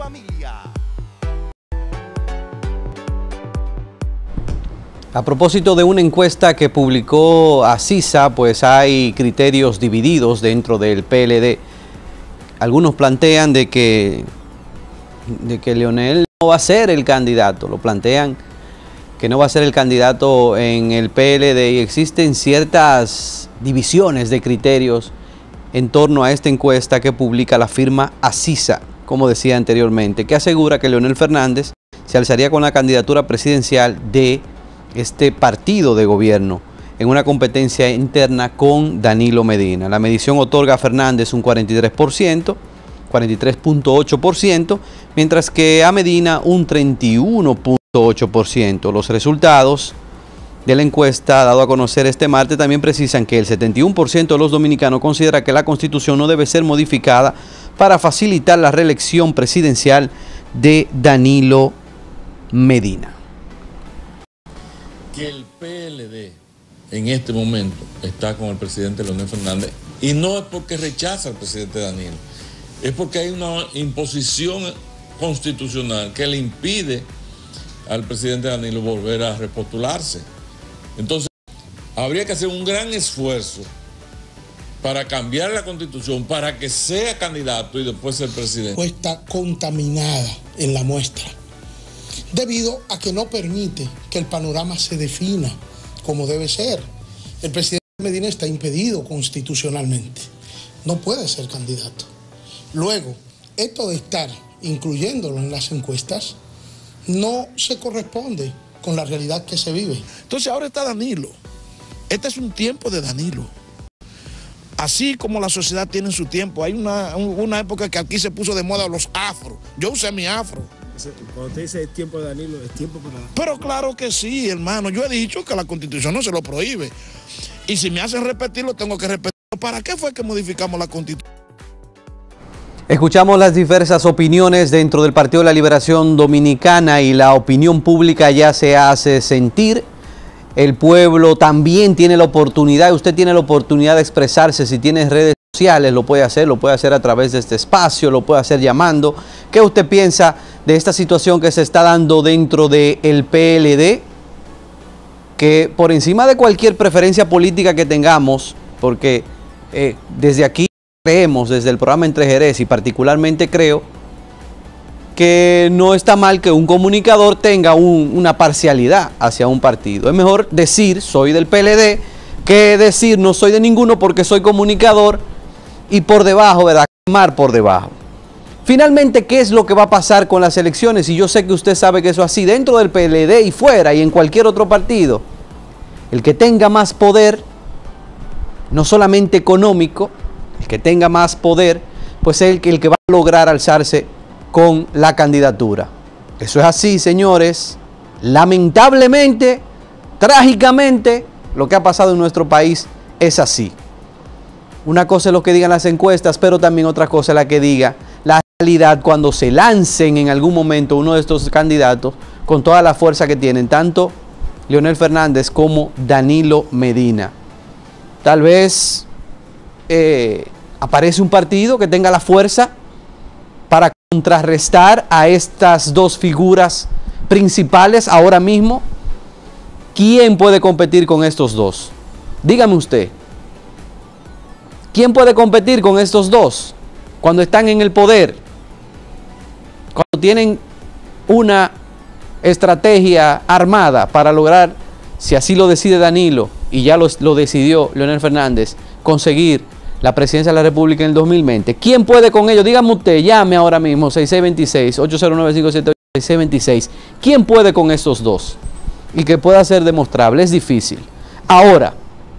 familia. A propósito de una encuesta que publicó Asisa, pues hay criterios divididos dentro del PLD. Algunos plantean de que Leonel no va a ser el candidato, lo plantean que no va a ser el candidato en el PLD y existen ciertas divisiones de criterios en torno a esta encuesta que publica la firma Asisa, como decía anteriormente, que asegura que Leonel Fernández se alzaría con la candidatura presidencial de este partido de gobierno en una competencia interna con Danilo Medina. La medición otorga a Fernández un 43%, 43.8%, mientras que a Medina un 31.8%. Los resultados de la encuesta dado a conocer este martes también precisan que el 71% de los dominicanos considera que la Constitución no debe ser modificada para facilitar la reelección presidencial de Danilo Medina. Que el PLD en este momento está con el presidente Leonel Fernández y no es porque rechaza al presidente Danilo, es porque hay una imposición constitucional que le impide al presidente Danilo volver a repostularse. Entonces, habría que hacer un gran esfuerzo para cambiar la Constitución, para que sea candidato y después ser presidente. Pues está contaminada en la muestra, debido a que no permite que el panorama se defina como debe ser. El presidente Medina está impedido constitucionalmente, no puede ser candidato. Luego, esto de estar incluyéndolo en las encuestas no se corresponde con la realidad que se vive. Entonces ahora está Danilo. Este es un tiempo de Danilo. Así como la sociedad tiene su tiempo, hay una época que aquí se puso de moda los afros. Yo usé mi afro. Cuando usted dice el tiempo de Danilo, es tiempo para... Pero claro que sí, hermano. Yo he dicho que la Constitución no se lo prohíbe. Y si me hacen repetirlo, tengo que repetirlo. ¿Para qué fue que modificamos la Constitución? Escuchamos las diversas opiniones dentro del Partido de la Liberación Dominicana y la opinión pública ya se hace sentir. El pueblo también tiene la oportunidad, usted tiene la oportunidad de expresarse. Si tiene redes sociales, lo puede hacer a través de este espacio, lo puede hacer llamando. ¿Qué usted piensa de esta situación que se está dando dentro del PLD? Que por encima de cualquier preferencia política que tengamos, porque desde aquí creemos, desde el programa Entre Jerez, y particularmente creo que no está mal que un comunicador tenga una parcialidad hacia un partido. Es mejor decir soy del PLD que decir no soy de ninguno porque soy comunicador y por debajo, ¿verdad? Quemar por debajo. Finalmente, ¿qué es lo que va a pasar con las elecciones? Y yo sé que usted sabe que eso es así dentro del PLD y fuera y en cualquier otro partido. El que tenga más poder, no solamente económico, el que tenga más poder, pues es el que va a lograr alzarse con la candidatura. Eso es así, señores. Lamentablemente, trágicamente, lo que ha pasado en nuestro país es así. Una cosa es lo que digan las encuestas, pero también otra cosa es la que diga la realidad cuando se lancen en algún momento uno de estos candidatos con toda la fuerza que tienen, tanto Leonel Fernández como Danilo Medina. Tal vez aparece un partido que tenga la fuerza para contrarrestar a estas dos figuras principales ahora mismo. ¿Quién puede competir con estos dos? Dígame usted. ¿Quién puede competir con estos dos cuando están en el poder? Cuando tienen una estrategia armada para lograr, si así lo decide Danilo, y ya lo decidió Leonel Fernández, conseguir la presidencia de la República en el 2020. ¿Quién puede con ello? Dígame usted, llame ahora mismo, 6626-809-578-6626. ¿Quién puede con estos dos? Y que pueda ser demostrable, es difícil. Ahora,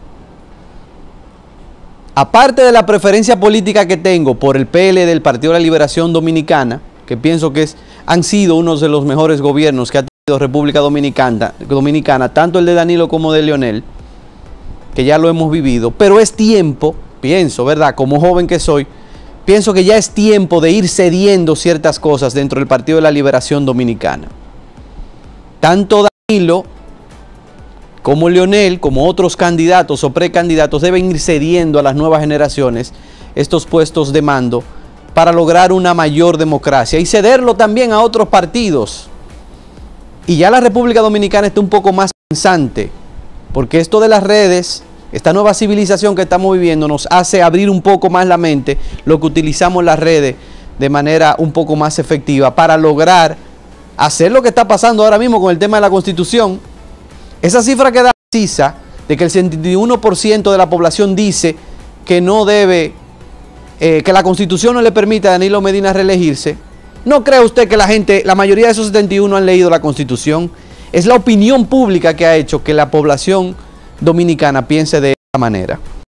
aparte de la preferencia política que tengo por el PL del Partido de la Liberación Dominicana, que pienso que han sido uno de los mejores gobiernos que ha tenido República Dominicana, tanto el de Danilo como de Leonel, que ya lo hemos vivido, pero es tiempo, pienso, ¿verdad? Como joven que soy, pienso que ya es tiempo de ir cediendo ciertas cosas dentro del Partido de la Liberación Dominicana. Tanto Danilo como Leonel, como otros candidatos o precandidatos, deben ir cediendo a las nuevas generaciones estos puestos de mando para lograr una mayor democracia y cederlo también a otros partidos. Y ya la República Dominicana está un poco más pensante, porque esto de las redes, esta nueva civilización que estamos viviendo, nos hace abrir un poco más la mente, lo que utilizamos las redes de manera un poco más efectiva para lograr hacer lo que está pasando ahora mismo con el tema de la Constitución. Esa cifra que da CISA, de que el 71% de la población dice que no debe, que la Constitución no le permite a Danilo Medina reelegirse. ¿No cree usted que la mayoría de esos 71 han leído la Constitución? Es la opinión pública que ha hecho que la población dominicana piense de esa manera.